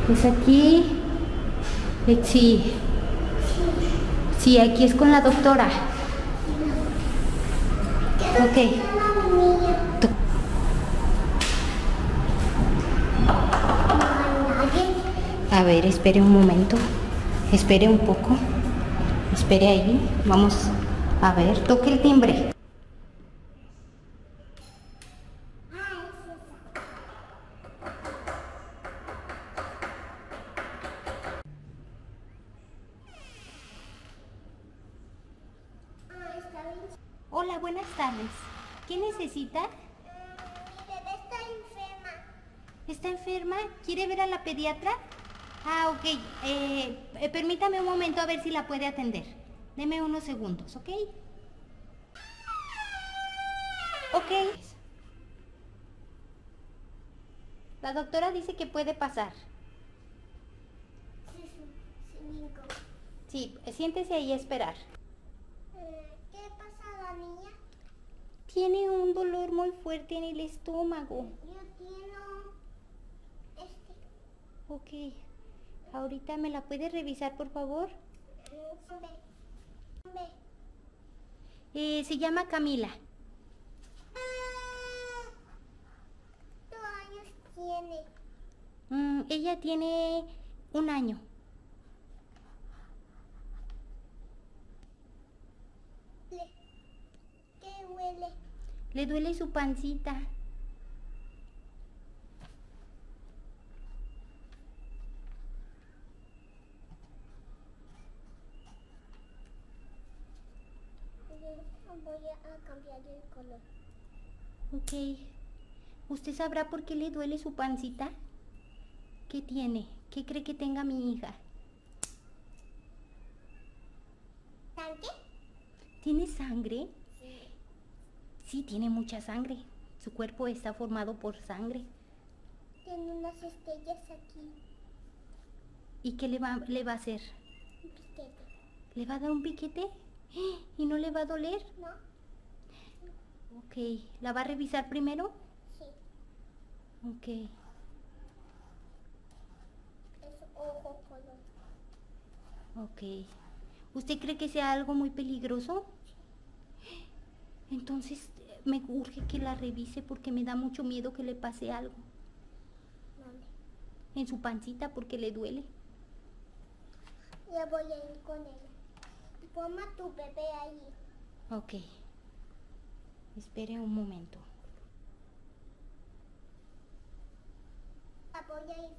¿Es aquí? Sí. Sí, aquí es con la doctora. Ok. A ver, espere un momento. Espere un poco. Espere ahí. Vamos a ver. Toque el timbre. Hola, buenas tardes. ¿Qué necesita? Mi bebé está enferma. ¿Está enferma? ¿Quiere ver a la pediatra? Ah, ok. Permítame un momento a ver si la puede atender. Deme unos segundos, ¿ok? Ok. La doctora dice que puede pasar. Sí, siéntese ahí a esperar. ¿Qué pasa a la niña? Tiene un dolor muy fuerte en el estómago. Yo tengo Ok. Ahorita me la puede revisar, por favor. Se llama Camila. ¿Cuántos años tiene? Ella tiene 1 año. ¿Qué huele? Le duele su pancita. Voy a cambiar el color. Ok. ¿Usted sabrá por qué le duele su pancita? ¿Qué tiene? ¿Qué cree que tenga mi hija? ¿Sangre? ¿Tiene sangre? Sí. Sí, tiene mucha sangre. Su cuerpo está formado por sangre. Tiene unas estrellas aquí. ¿Y qué le va a hacer? Un piquete. ¿Le va a dar un piquete? ¿Y no le va a doler? ¿No? Ok. ¿La va a revisar primero? Sí. Ok. Es ojo color. Ok. ¿Usted cree que sea algo muy peligroso? Entonces me urge que la revise porque me da mucho miedo que le pase algo. ¿Dónde? En su pancita porque le duele. Ya voy a ir con ella. Toma tu bebé ahí. Ok. Espere un momento. La voy a ir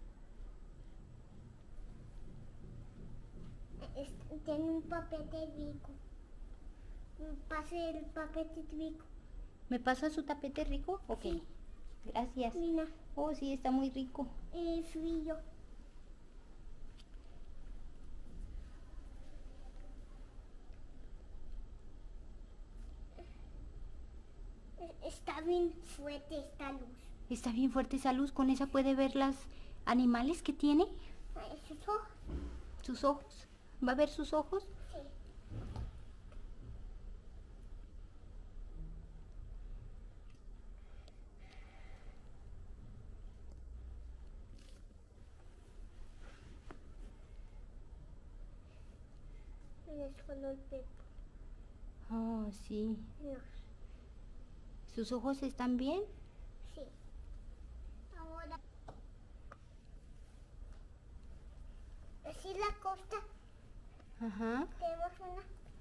tiene un papete rico. Pase el papete rico. ¿Me pasa su tapete rico? Ok. Sí. Gracias. Mira. Oh, sí, está muy rico. Frío. Está bien fuerte esta luz. Está bien fuerte esa luz. ¿Con esa puede ver los animales que tiene? ¿Sus ojos? ¿Sus ojos? ¿Va a ver sus ojos? Sí. Es color pepo. Oh, sí. No. ¿Sus ojos están bien? Sí. Ahora. Así la costa. Ajá. Tenemos una.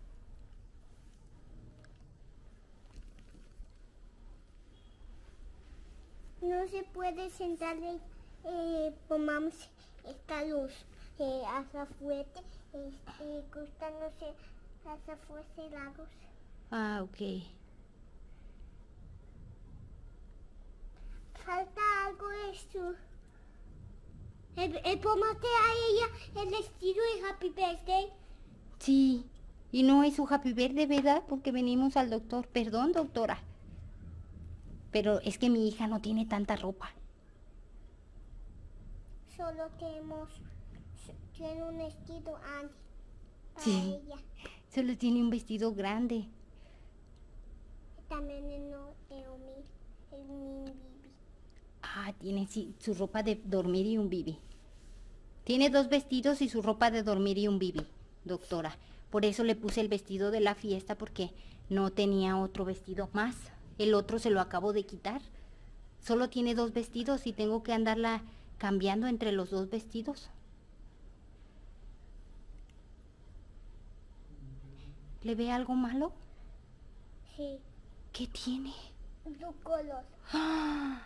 No se puede sentar pongamos esta luz hacia fuerte, costa no sé, hacia fuerte la luz. Ah, ok. Falta algo esto. Póngate a ella el vestido de Happy Birthday. Sí. Y no es su Happy Birthday, ¿verdad? Porque venimos al doctor. Perdón, doctora. Pero es que mi hija no tiene tanta ropa. Solo tiene un vestido para Sí. ella. Solo tiene un vestido grande. También el mi bibi. Ah, tiene sí, su ropa de dormir y un bibi. Tiene 2 vestidos y su ropa de dormir y un bibi, doctora. Por eso le puse el vestido de la fiesta porque no tenía otro vestido más. El otro se lo acabo de quitar. Solo tiene 2 vestidos y tengo que andarla cambiando entre los 2 vestidos. ¿Le ve algo malo? Sí. ¿Qué tiene? Tu color. ¡Ah!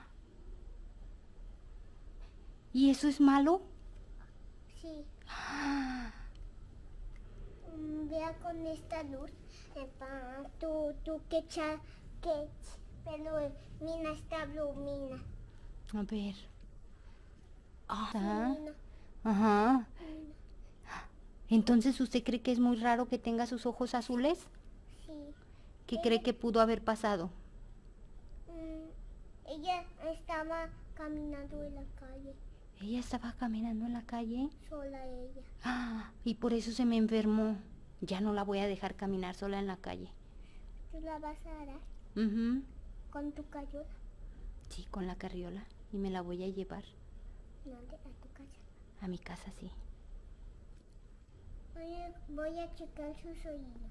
¿Y eso es malo? Sí. Vea con esta luz. Tú que pero mina está blue, mina. A ver. Ah, Mina. ajá. Entonces, ¿usted cree que es muy raro que tenga sus ojos azules? Sí. ¿Qué cree que pudo haber pasado? Ella estaba caminando en la calle. Ella estaba caminando en la calle. Sola ella. Ah, y por eso se me enfermó. Ya no la voy a dejar caminar sola en la calle. ¿Tú la vas a dar Ujú. con tu cayola? Sí, con la carriola. Y me la voy a llevar ¿Dónde? A tu casa. a mi casa, sí. Voy a checar sus oídos.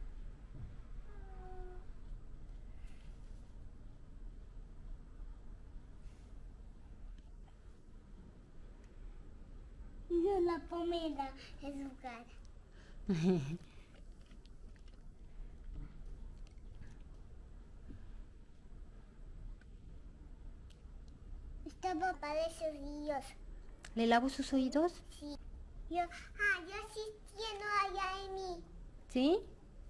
No, la pomada en su cara. Está papá de sus oídos. ¿Le lavo sus oídos? Sí. Yo asistiendo allá en mí. ¿Sí?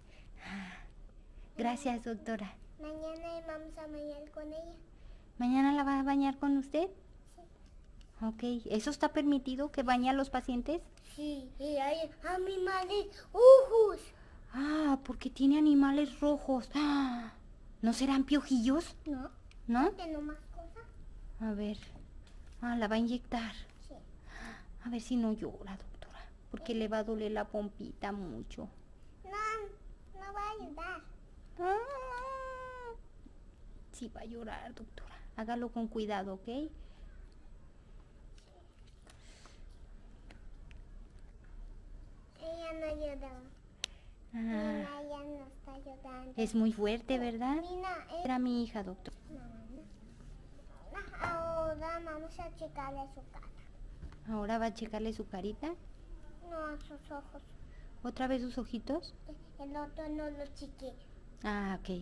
Gracias, doctora. Mañana vamos a bañar con ella. ¿Mañana la va a bañar con usted? Sí. Ok. ¿Eso está permitido que bañe a los pacientes? Sí, y hay animales ojos. Ah, porque tiene animales rojos. Ah, ¿no serán piojillos? No. ¿No? ¿Tengo más cosas? A ver. Ah, la va a inyectar. Sí. A ver si no llora, doctora. Porque le va a doler la pompita mucho. No va a ayudar. Ah, sí va a llorar, doctora. Hágalo con cuidado, ¿ok? Ella no lloró. Ah, Nina ya no está llorando. es muy fuerte, ¿verdad? Nina, Era mi hija, doctor. ahora vamos a checarle su cara. Ahora va a checarle su carita. No, sus ojos. ¿Otra vez sus ojitos? El otro no lo chequé. Ah, ok.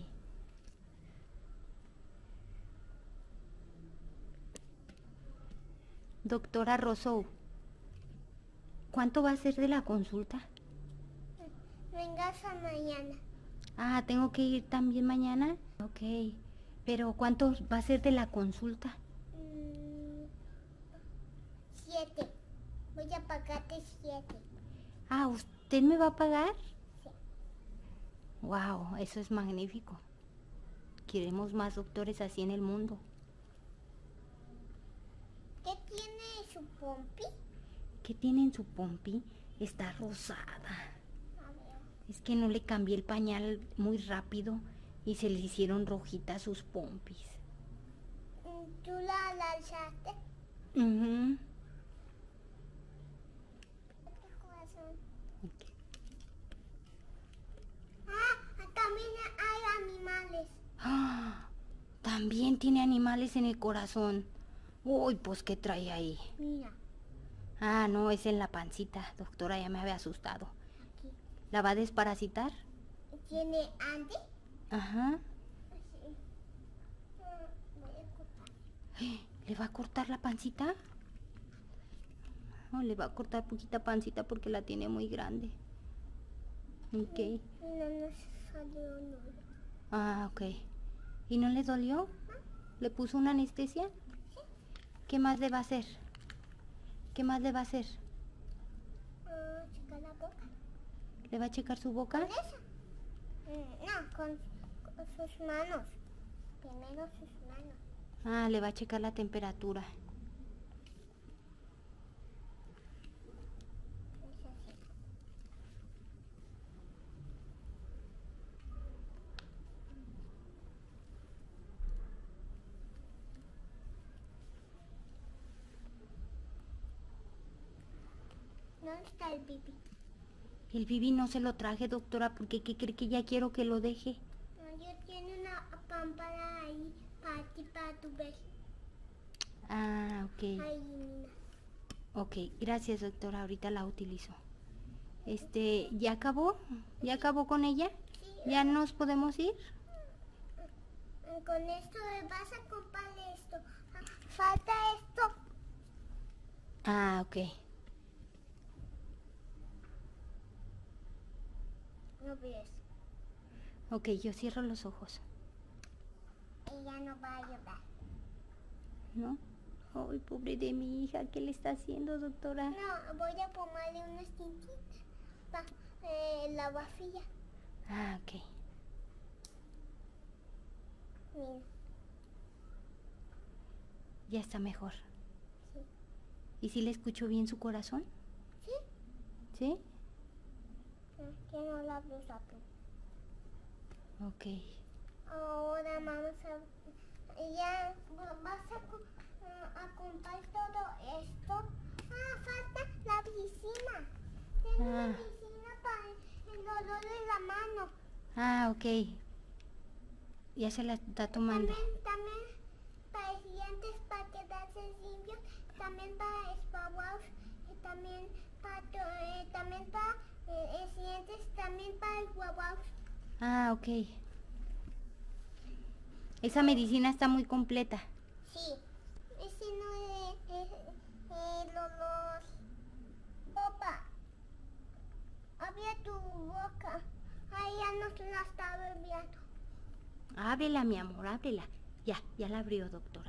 Doctora Rousseau, ¿cuánto va a ser de la consulta? Vengas a mañana. Ah, ¿tengo que ir también mañana? Ok. Pero ¿cuánto va a ser de la consulta? 7. Voy a pagarte 7. Ah, ¿usted me va a pagar? Sí. Wow, eso es magnífico. Queremos más doctores así en el mundo. ¿Qué tiene su pompi? ¿Qué tiene en su pompi? Está rosada. A ver. Es que no le cambié el pañal muy rápido y se le hicieron rojitas sus pompis. ¿Tú la alzaste? Ujú. Corazón. Ok. También hay animales. ¡Ah! También tiene animales en el corazón. Uy, pues ¿qué trae ahí? Mira, Ah, no, es en la pancita. Doctora, ya me había asustado. aquí. ¿La va a desparasitar? ¿Tiene Andy? Ajá. Sí. Voy a cortar. ¿Le va a cortar la pancita? No, le va a cortar poquita pancita porque la tiene muy grande. Ok. No nos salió nada. Ah, ok. ¿Y no le dolió? ¿Le puso una anestesia? ¿Qué más le va a hacer? ¿Qué más le va a hacer? Checa la boca. ¿Le va a checar su boca? ¿Con esa? No, con sus manos. Primero sus manos. Ah, le va a checar la temperatura. Es así. ¿Dónde está el Bibi? El Bibi no se lo traje, doctora, porque ¿qué cree que ya quiero que lo deje? No, yo tiene una pámpara ahí para ti, para tu bebé. Ah, ok. Ahí, mira. Ok, gracias, doctora. Ahorita la utilizo. ¿Ya acabó? ¿Ya acabó con ella? Sí, ¿Ya nos podemos ir? con esto vas a comprar esto. Falta esto. Ah, ok. No ves. Ok, yo cierro los ojos. Ella no va a ayudar. ¿No? Ay, pobre de mi hija, ¿qué le está haciendo, doctora? No, voy a ponerle unas tintitas para la vajilla. Ah, ok. Mira. Ya está mejor. Sí. ¿Y si le escucho bien su corazón? ¿Sí? ¿Sí? Que no la blusa tú. Ok. Ahora vamos a... Ya vas a comprar todo esto. Ah, falta la medicina. Tengo la medicina para el dolor de la mano. Ah, ok. Ya se la está tomando. También para dientes, para quedarse limpios. También para espavaos. También para dientes. También para guaguaos. Ah, ok. Esa medicina está muy completa. Sí. Ese no es los... Opa. Abre tu boca. Ahí ya nos la está bebiendo. Ábrela, mi amor, ábrela. Ya la abrió, doctora.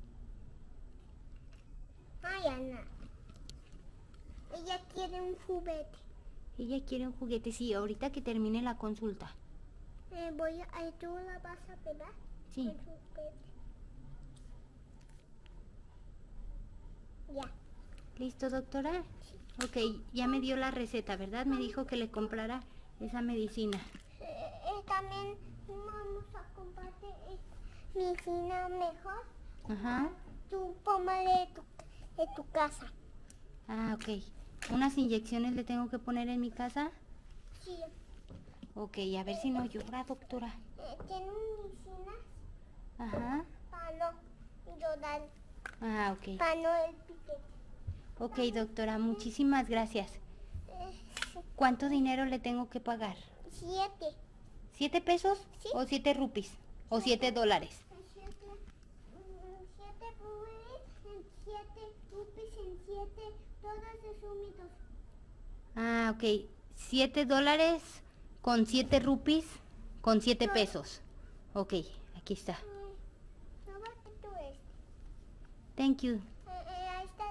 Ay, Ana. Ella quiere un juguete. Ella quiere un juguete, sí, ahorita que termine la consulta. ¿Tú la vas a pegar? Sí. El juguete. Ya. ¿Listo, doctora? Sí. Ok, ya me dio la receta, ¿verdad? Me dijo que le comprara esa medicina. También vamos a comprarte medicina mejor. Ajá. Tú póngale de tu casa. Ah, ok. ¿Unas inyecciones le tengo que poner en mi casa? Sí. Ok, a ver si no llora, doctora. Tiene medicinas Ajá. para no llorar. Ah, ok. Para no el piquete. Ok, doctora, muchísimas gracias. ¿Cuánto dinero le tengo que pagar? 7. ¿7 pesos? Sí. ¿O 7 rupees? ¿O 7 dólares? 7 rupees en 7 todos resumidos. Ah, ok. 7 dólares con 7 rupees con 7 pesos. Ok, aquí está. Tómate tú Thank you. ahí está.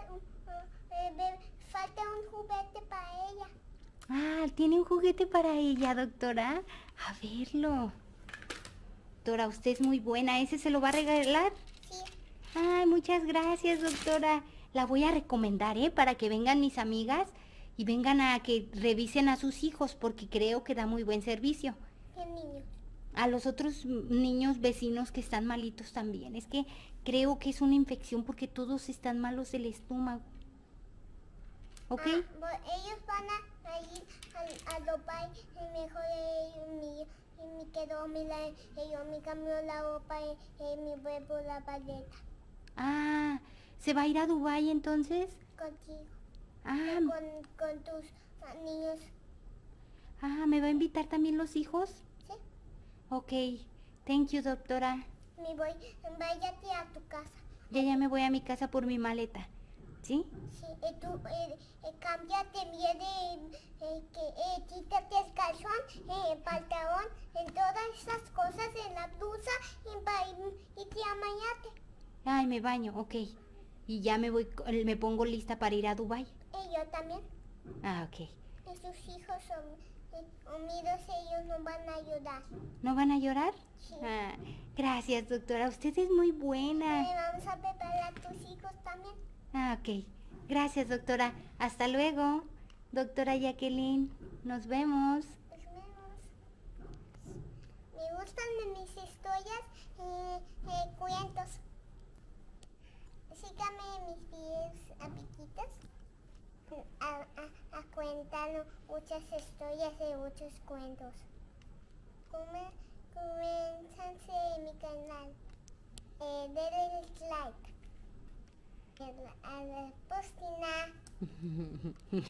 Falta un juguete para ella. Ah, tiene un juguete para ella, doctora. A verlo. Doctora, usted es muy buena. ¿Ese se lo va a regalar? Sí. Ay, muchas gracias, doctora. La voy a recomendar, para que vengan mis amigas y vengan a que revisen a sus hijos, porque creo que da muy buen servicio. ¿Qué niño? A los otros niños vecinos que están malitos también. Es que creo que es una infección porque todos están malos del estómago. ¿Ok? Ellos van a ir a Dubai, mejor me quedo, yo me cambio la ropa y me vuelvo la paleta. Ah, ¿se va a ir a Dubái entonces? Contigo. Ah, Con tus niños. ¿me va a invitar también los hijos? Sí. Ok, thank you, doctora. Váyate a tu casa. Ya me voy a mi casa por mi maleta. ¿Sí? Sí, tú cámbiate bien, quítate el calzón, pantalón, en todas esas cosas, en la blusa, y te amañate. Ay, me baño, ok. Y ya me pongo lista para ir a Dubái. Y yo también. Ah, ok. Sus hijos son unidos, ellos no van a ayudar. ¿No van a llorar? Sí. Ah, gracias, doctora. Usted es muy buena. Vamos a preparar a tus hijos también. Ah, ok. Gracias, doctora. Hasta luego, doctora Jacqueline. Nos vemos. Nos vemos. Me gustan mis historias y cuentos. Síganme en mis videos, amiguitas. cuentan muchas historias y muchos cuentos. Comienzanse mi canal. Denle like. A la postina.